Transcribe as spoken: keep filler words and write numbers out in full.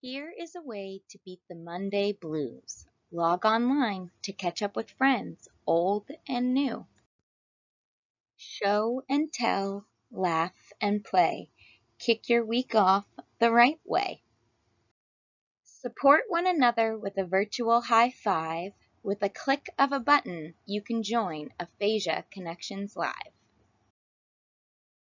Here is a way to beat the Monday blues. Log online to catch up with friends, old and new. Show and tell, laugh and play. Kick your week off the right way. Support one another with a virtual high five. With a click of a button, you can join Aphasia Connections Live.